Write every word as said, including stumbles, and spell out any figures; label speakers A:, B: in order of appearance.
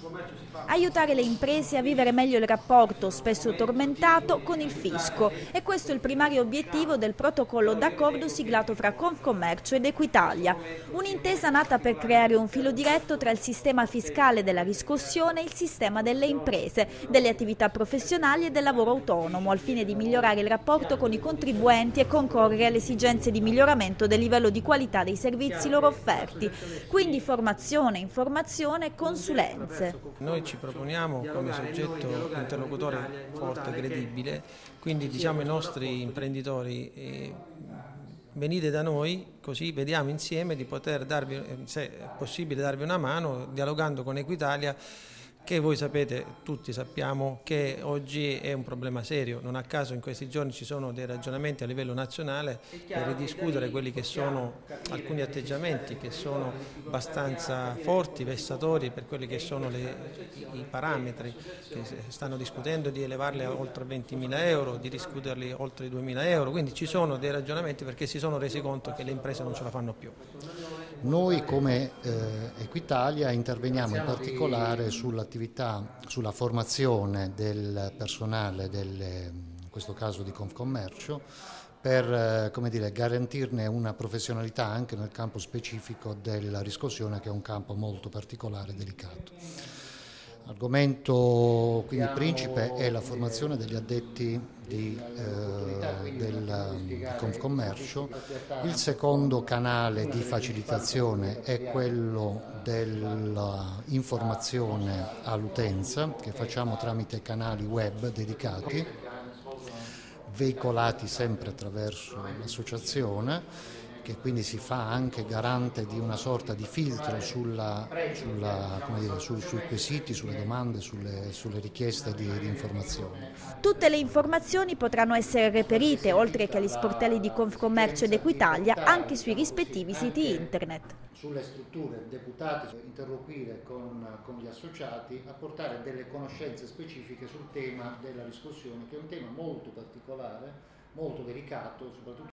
A: Aiutare le imprese a vivere meglio il rapporto, spesso tormentato, con il fisco. E questo è il primario obiettivo del protocollo d'accordo siglato fra Confcommercio ed Equitalia. Un'intesa nata per creare un filo diretto tra il sistema fiscale della riscossione e il sistema delle imprese, delle attività professionali e del lavoro autonomo, al fine di migliorare il rapporto con i contribuenti e concorrere alle esigenze di miglioramento del livello di qualità dei servizi loro offerti. Quindi formazione, informazione e consulenze.
B: Noi ci proponiamo come soggetto interlocutore forte, credibile, quindi diciamo ai nostri imprenditori eh, venite da noi, così vediamo insieme di poter darvi, se è possibile, darvi una mano dialogando con Equitalia, che voi sapete, tutti sappiamo che oggi è un problema serio. Non a caso in questi giorni ci sono dei ragionamenti a livello nazionale per ridiscutere quelli che sono alcuni atteggiamenti che sono abbastanza forti, vessatori per quelli che sono le, i parametri, che stanno discutendo di elevarli a oltre ventimila euro, di discuterli oltre i duemila euro, quindi ci sono dei ragionamenti perché si sono resi conto che le imprese non ce la fanno più.
C: Noi come eh, Equitalia interveniamo in particolare sull'attività, sulla formazione del personale, delle, in questo caso di Confcommercio, per eh, come dire, garantirne una professionalità anche nel campo specifico della riscossione, che è un campo molto particolare e delicato. L'argomento quindi principe è la formazione degli addetti di, eh, del Confcommercio. Il secondo canale di facilitazione è quello dell'informazione all'utenza, che facciamo tramite canali web dedicati, veicolati sempre attraverso l'associazione, che quindi si fa anche garante di una sorta di filtro sulla, sulla, come dire, su, sui quesiti, sulle domande, sulle, sulle richieste di, di informazioni.
A: Tutte le informazioni potranno essere reperite, oltre che agli sportelli di Confcommercio ed Equitalia, anche sui rispettivi siti internet.
C: Sulle strutture deputate, interloquire con, con gli associati, apportare delle conoscenze specifiche sul tema della riscossione, che è un tema molto particolare, molto delicato, soprattutto